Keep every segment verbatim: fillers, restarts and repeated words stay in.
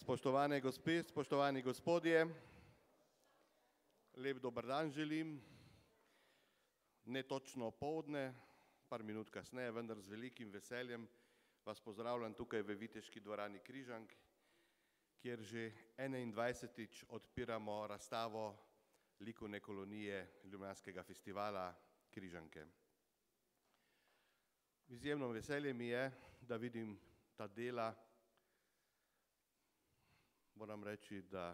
Spoštovane gospe, spoštovani gospodje, lep dober dan želim. Ne točno opoldne, par minut kasneje, vendar z velikim veseljem vas pozdravljam tukaj v Viteški dvorani Križank, kjer že enaindvajsetič odpiramo razstavo likovne kolonije Ljubljanskega festivala Križanke. Izjemno veselje mi je, da vidim ta dela. Moram reči, da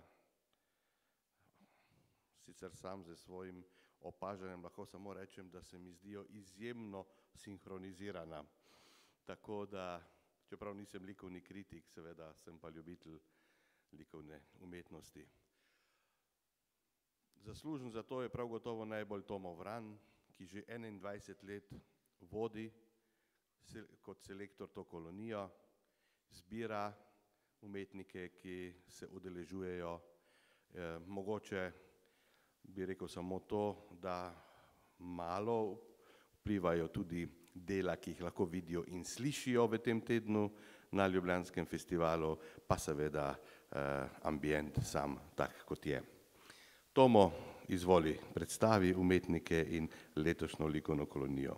sicer sam z svojim opažanjem lahko samo rečem, da se mi zdijo izjemno sinhronizirana. Tako da, čeprav nisem likovni kritik, seveda sem pa ljubitelj likovne umetnosti. Zaslužen za to je prav gotovo najbolj Tomo Vran, ki že enaindvajset let vodi kot selektor to kolonijo, zbira umetnike, ki se udeležujejo. Eh, mogoče bi rekel samo to, da malo vplivajo tudi dela, ki jih lahko vidijo in slišijo v tem tednu na Ljubljanskem festivalu, pa seveda eh, ambient sam tak, kot je. Tomo, izvoli, predstavi umetnike in letošnjo likovno kolonijo.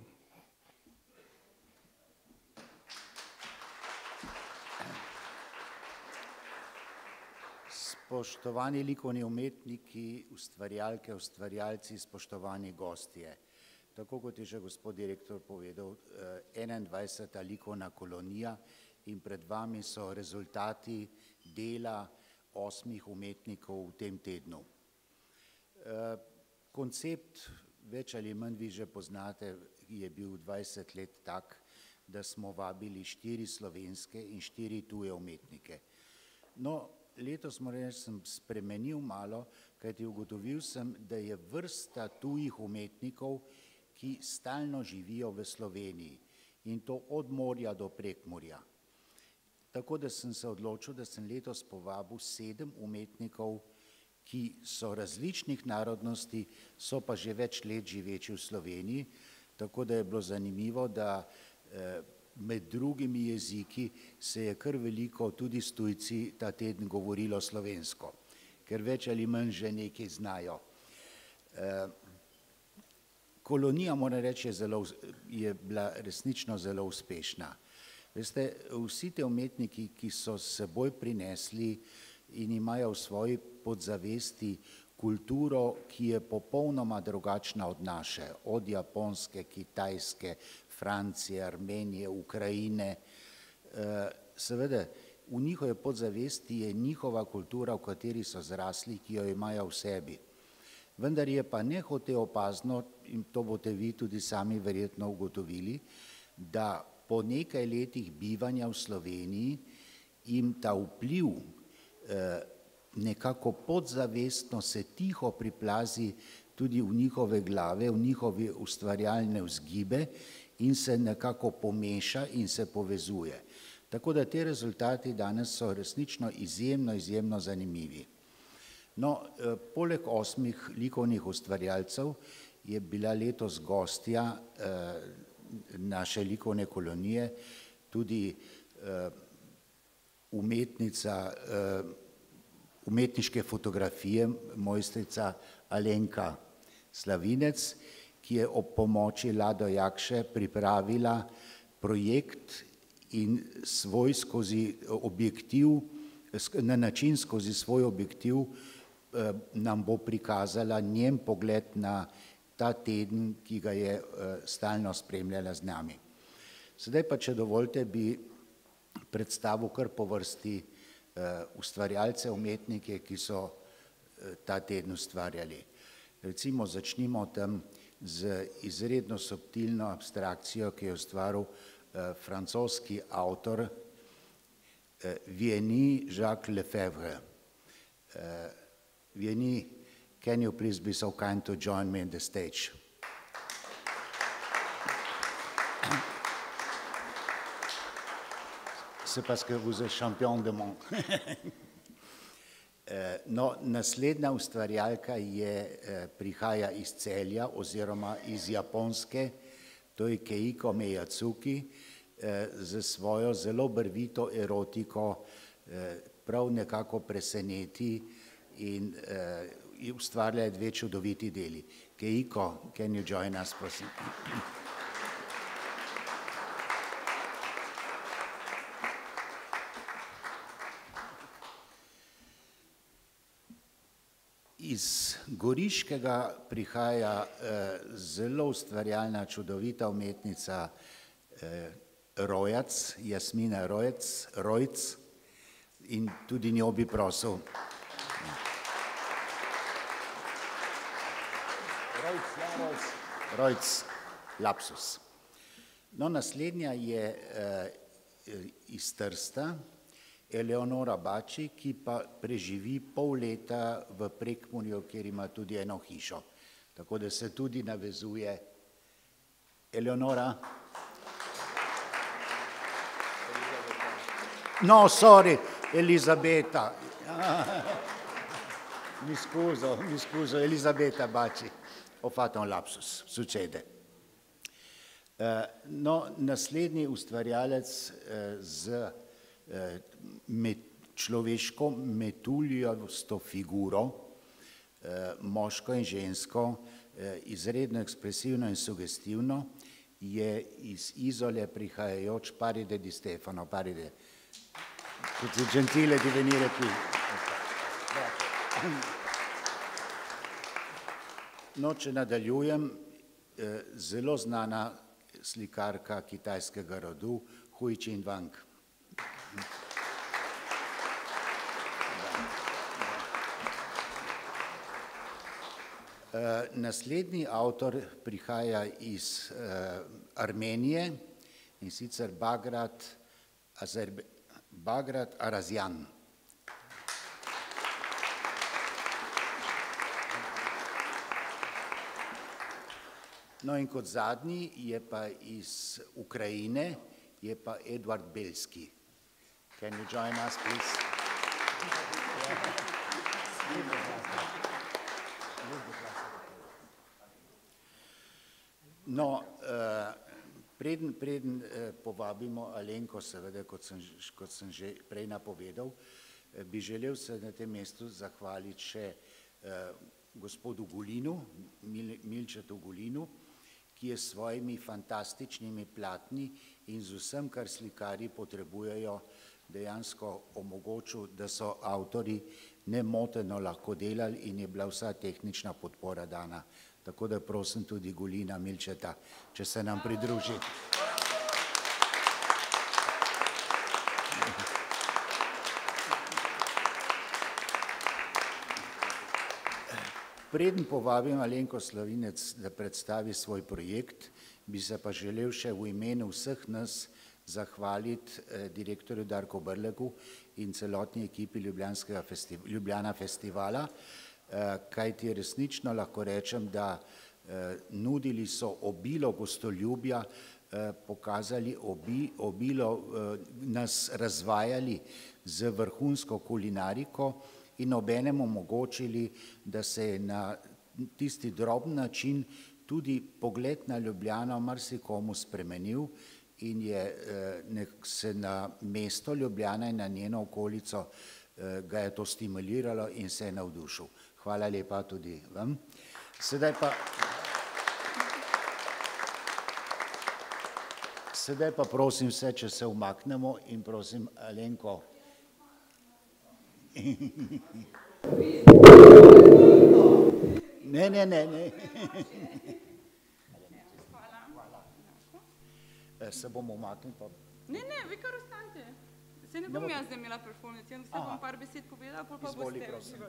Spoštovani likovni umetniki, ustvarjalke, ustvarjalci, spoštovani gostje. Tako kot je že gospod direktor povedal, enaindvajseta likovna kolonija in pred vami so rezultati dela osmih umetnikov v tem tednu. Koncept, več ali manj vi že poznate, je bil dvajset let tak, da smo vabili štiri slovenske in štiri tuje umetnike. No, letos moram reči, sem spremenil malo, kajti ugotovil sem, da je vrsta tujih umetnikov, ki stalno živijo v Sloveniji in to od morja do Prekmurja. Tako da sem se odločil, da sem letos povabil sedem umetnikov, ki so različnih narodnosti, so pa že več let živeči v Sloveniji, tako da je bilo zanimivo, da med drugimi jeziki se je kar veliko tudi s tujci ta teden govorilo slovensko, ker več ali manj že nekaj znajo. Kolonija, moram reči, je, zelo, je bila resnično zelo uspešna. Veste, vsi te umetniki, ki so s seboj prinesli in imajo v svoji podzavesti kulturo, ki je popolnoma drugačna od naše, od Japonske, Kitajske, Francije, Armenije, Ukrajine. Seveda, v njihove podzavesti je njihova kultura, v kateri so zrasli, ki jo imajo v sebi. Vendar je pa nehote opazno, in to boste vi tudi sami verjetno ugotovili, da po nekaj letih bivanja v Sloveniji jim ta vpliv nekako podzavestno se tiho priplazi tudi v njihove glave, v njihove ustvarjalne vzgibe in se nekako pomeša in se povezuje. Tako da te rezultati danes so resnično izjemno, izjemno zanimivi. No, poleg osmih likovnih ustvarjalcev je bila letos gostja naše likovne kolonije tudi umetnica umetniške fotografije, mojstrica Alenka Slavinec, ki je ob pomoči Lado Jakše pripravila projekt in svoj skozi objektiv, na način skozi svoj objektiv nam bo prikazala njen pogled na ta teden, ki ga je stalno spremljala z nami. Sedaj pa, če dovolite, bi predstavil kar po vrsti ustvarjalce, umetnike, ki so ta teden ustvarjali. Recimo začnimo tam z izredno subtilno abstrakcijo, ki je ustvaril francoski avtor Vianney Jacques Lefebvre. Vianney, can you please be so kind to join me on the stage? C'est parce que vous êtes champion de monde. No, naslednja ustvarjalka je, prihaja iz Celja oziroma iz Japonske, to je Keiko Miyazuki, za svojo zelo barvito erotiko prav nekako preseneti in ustvarjajo dve čudoviti deli. Keiko, can you join us, prosim? Iz Goriškega prihaja zelo ustvarjalna, čudovita umetnica Rojac, Jasmina Rojec, Rojc, in tudi njo bi prosil. Rojc, lapsus. No, naslednja je iz Trsta, Eleonora Bači, ki pa preživi pol leta v Prekmurju, kjer ima tudi eno hišo. Tako da se tudi navezuje. Eleonora? No, sorry, Elizabeta. Mi scuso, mi scuso, Elisabetta Bači. Ho fatto un lapsus, succede. No, naslednji ustvarjalec z človeško metuljasto figuro, moško in žensko, izredno ekspresivno in sugestivno, je iz Izole prihajajoč Paride Di Stefano. Paride, tutti gentile di venire qui. No, če nadaljujem, zelo znana slikarka kitajskega rodu, Hui Qinwang. Naslednji avtor prihaja iz Armenije, in sicer Bagrat Arazjan. No, in kot zadnji je pa iz Ukrajine, je pa Edvard Belski. Can you join us, please? No, preden, preden povabimo Alenko, seveda, kot sem, kot sem že prej napovedal, bi želel se na tem mestu zahvaliti še gospodu Gulinu, Milčetu Gulinu, ki je s svojimi fantastičnimi platni in z vsem, kar slikarji potrebujejo, dejansko omogočil, da so avtorji nemoteno lahko delali in je bila vsa tehnična podpora dana. Tako da prosim tudi Gulina Milčeta, če se nam pridruži. Preden povabim Alenko Slavinec, da predstavi svoj projekt, bi se pa želel še v imenu vseh nas zahvaliti direktorju Darku Brlegu in celotni ekipi Ljubljana festivala, kajti resnično lahko rečem, da nudili so obilo gostoljubja, pokazali obilo, nas razvajali z vrhunsko kulinariko in obenem omogočili, da se je na tisti droben način tudi pogled na Ljubljano marsikomu spremenil in je se na mesto Ljubljana in na njeno okolico ga je to stimuliralo in se je navdušil. Hvala lepa tudi vam. Sedaj pa, sedaj pa prosim vse, če se umaknemo in prosim Alenko. Ne, ne, ne, ne. Se bomo umaknili pa... Ne, ne, vi kar ostanite. Se ne bom jaz imela performance, jaz se bom par besed povedala, pa pa boste.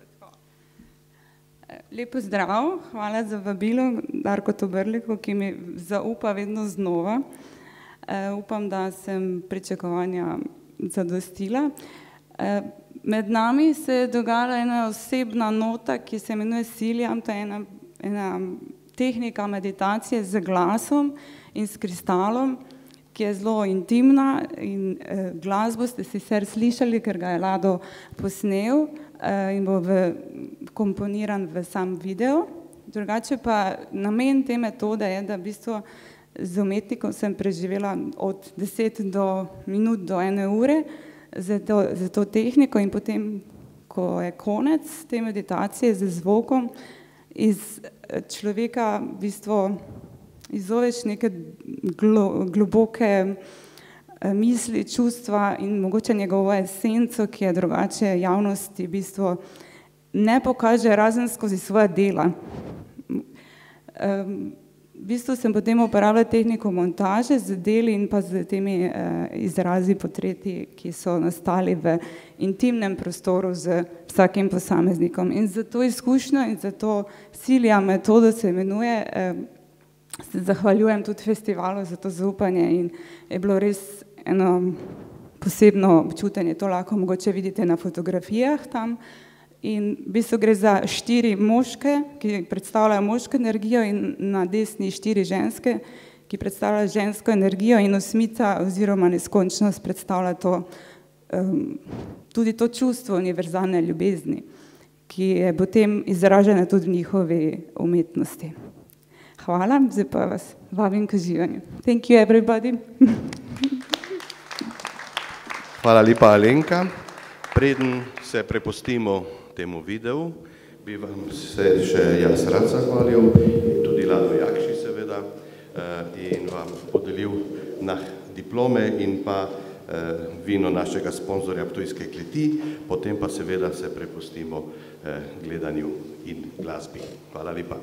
Lepo zdrav, hvala za vabilo Darku Toberliku, ki mi zaupa vedno znova. Upam, da sem pričakovanja zadostila. Med nami se je dogajala ena osebna nota, ki se imenuje Siliam, to je ena, ena tehnika meditacije z glasom in s kristalom, ki je zelo intimna in eh, glasbo ste sicer slišali, ker ga je Lado posnel eh, in bo v, komponiran v sam video. Drugače pa namen te metode je, da v bistvu z umetnikom sem preživela od deset do minut do ene ure, za to, za to tehniko in potem, ko je konec te meditacije z zvokom, iz človeka v bistvu izzoveš neke glo, globoke misli, čustva in mogoče njegovo esenco, ki je drugače javnosti v bistvu ne pokaže razen skozi svoja dela. V bistvu sem potem uporabljala tehniko montaže z deli in pa z temi izrazi, portreti, ki so nastali v intimnem prostoru z vsakim posameznikom. In za to izkušnjo in za to Silja metodo se imenuje, se zahvaljujem tudi festivalu za to zaupanje in je bilo res eno posebno občutenje, to lahko mogoče vidite na fotografijah tam. In v bistvu gre za štiri moške, ki predstavljajo moško energijo in na desni štiri ženske, ki predstavljajo žensko energijo in osmica oziroma neskončnost predstavlja to, um, tudi to čustvo univerzalne ljubezni, ki je potem izražena tudi v njihovi umetnosti. Hvala, zdaj pa vas vabim k uživanju. Thank you everybody. Hvala lepa, Alenka. Preden se prepustimo temu videu, bi vam se še jaz rad zahvalil, tudi Lado Jakši seveda, in vam podelil na diplome in pa vino našega sponzorja Ptujske kleti, potem pa seveda se prepustimo gledanju in glasbi. Hvala lepa.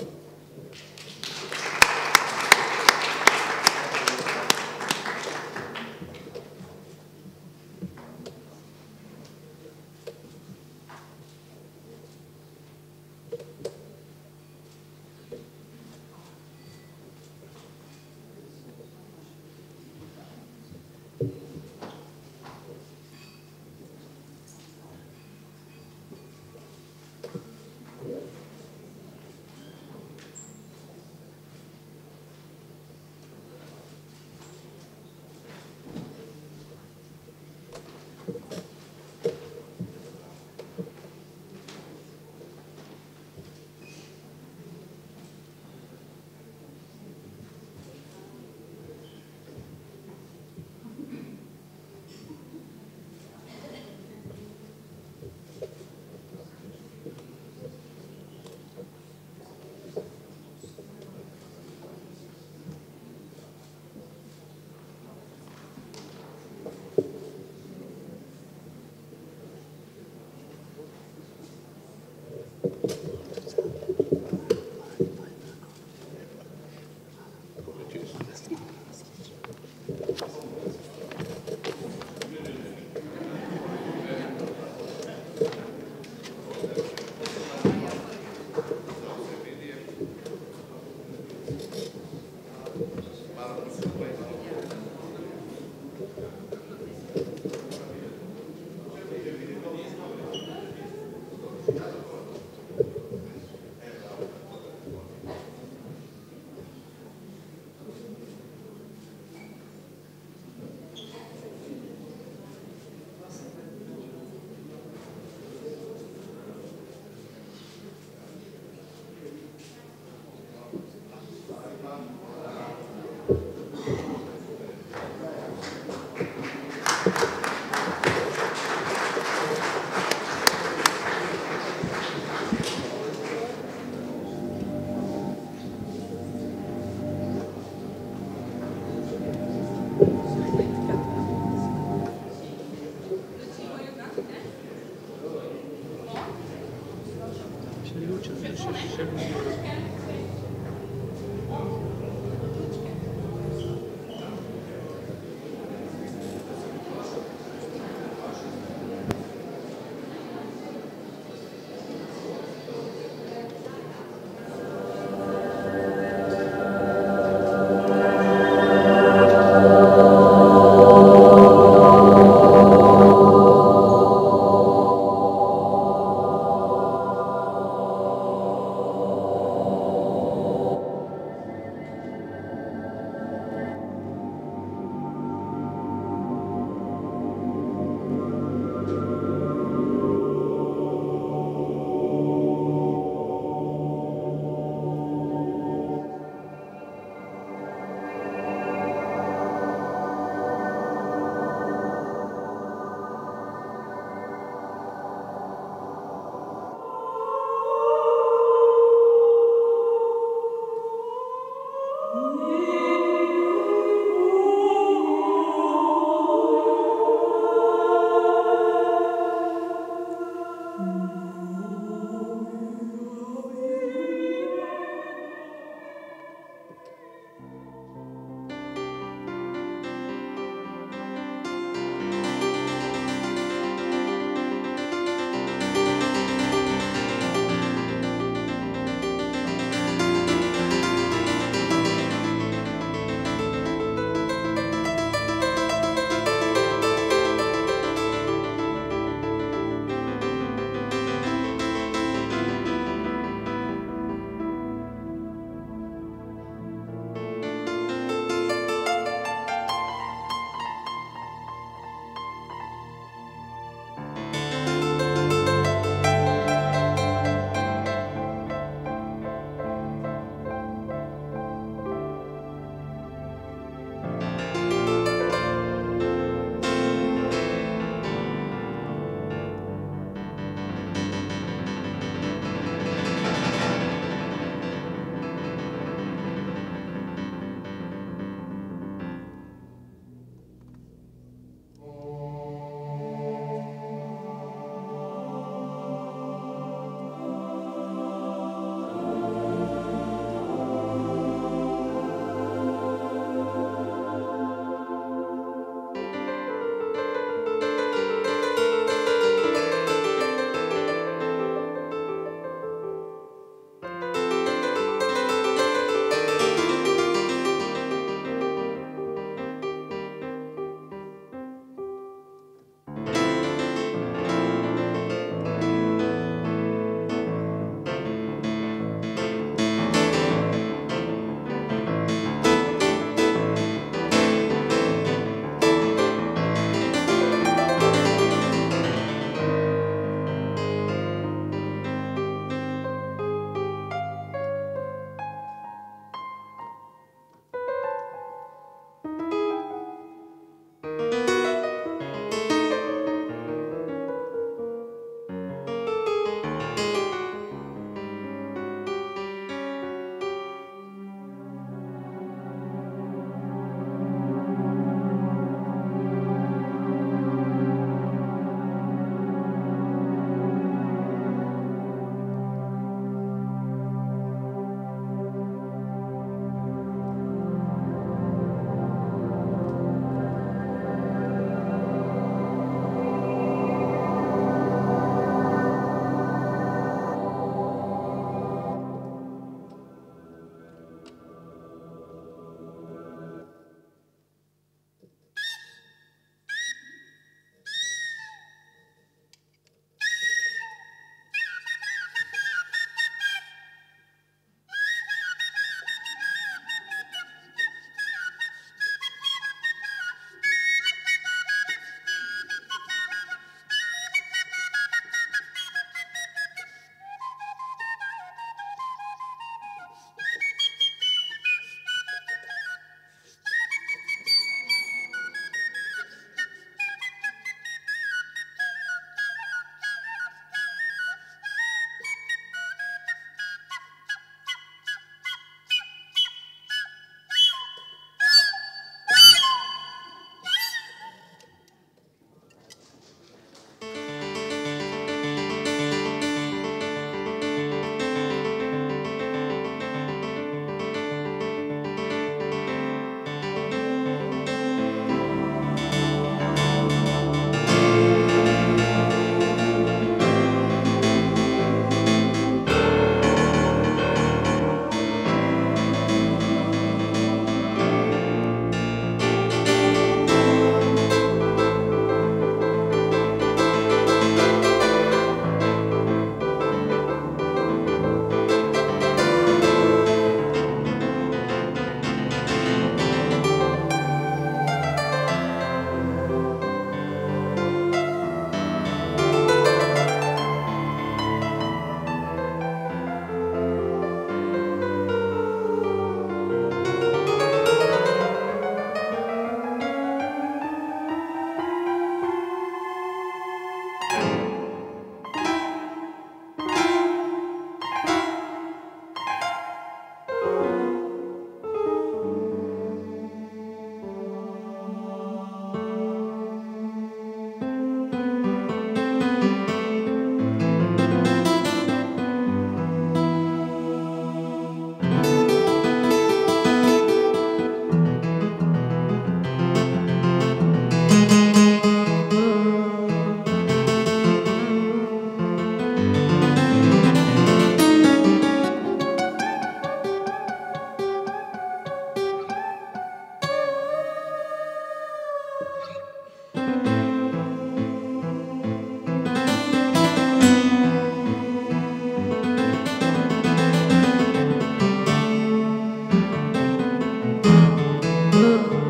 Thank you.